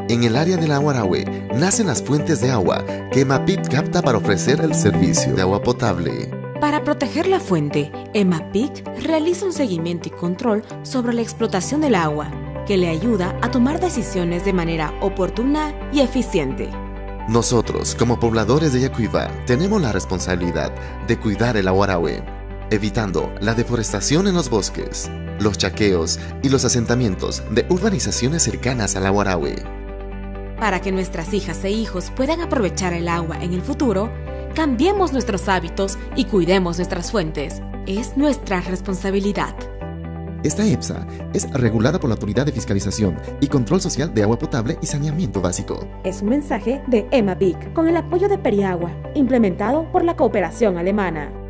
En el área de la Guarahue nacen las fuentes de agua que EMAPIC capta para ofrecer el servicio de agua potable. Para proteger la fuente, EMAPIC realiza un seguimiento y control sobre la explotación del agua, que le ayuda a tomar decisiones de manera oportuna y eficiente. Nosotros, como pobladores de Yacuiba, tenemos la responsabilidad de cuidar el Guarahue, evitando la deforestación en los bosques, los chaqueos y los asentamientos de urbanizaciones cercanas al Guarahue. Para que nuestras hijas e hijos puedan aprovechar el agua en el futuro, cambiemos nuestros hábitos y cuidemos nuestras fuentes. Es nuestra responsabilidad. Esta EPSA es regulada por la Autoridad de Fiscalización y Control Social de Agua Potable y Saneamiento Básico. Es un mensaje de EMAPIC con el apoyo de Periagua, implementado por la cooperación alemana.